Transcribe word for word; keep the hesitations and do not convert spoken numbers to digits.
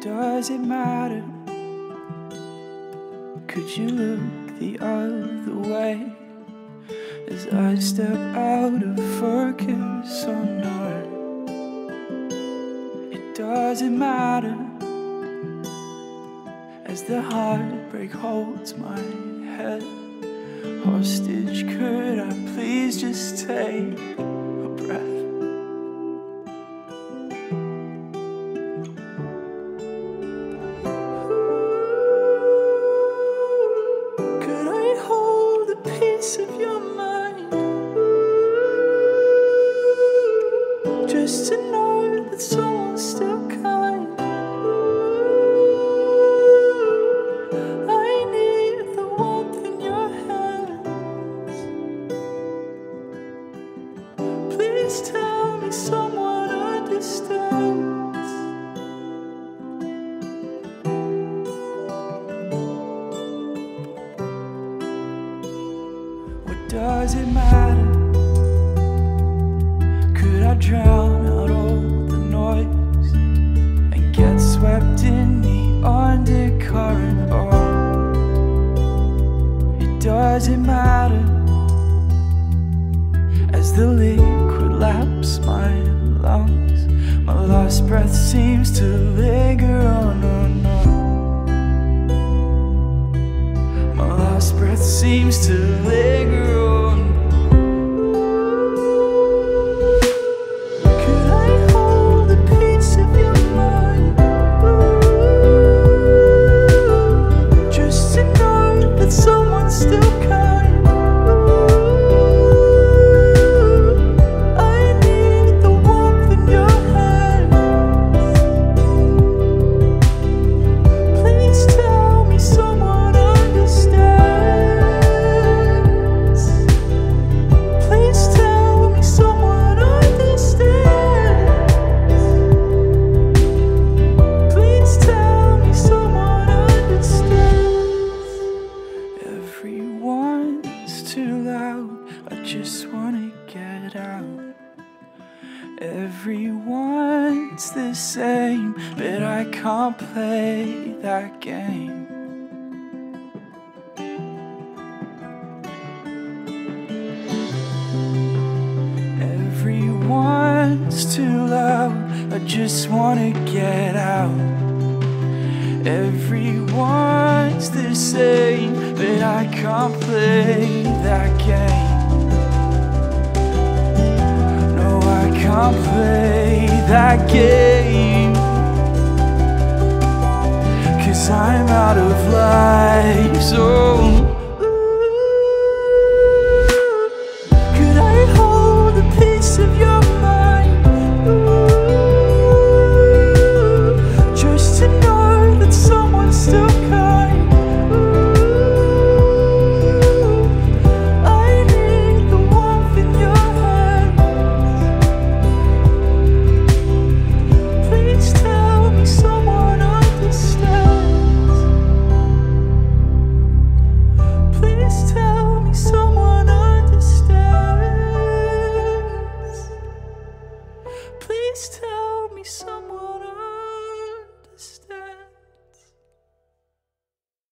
Does it matter? Could you look the other way as I step out of focus or not? It doesn't matter as the heartbreak holds my head hostage. Could I please just take a breath? Of your mind, just to know that someone's still kind. I need the warmth in your hands. Please tell me someone understands. Does it matter? Could I drown out all the noise and get swept in the undercurrent? Oh, it doesn't matter as the liquid laps my lungs. My last breath seems to linger on and on. My last breath seems to linger on. Could I hold a piece of your mind, just to know that someone's still kind? I need the warmth in your hands. Please tell me someone understands. I just wanna get out. Everyone's the same, but I can't play that game. Everyone's too loud, I just wanna get out. Everyone's the same, but I can't play that game. No, I can't play that game.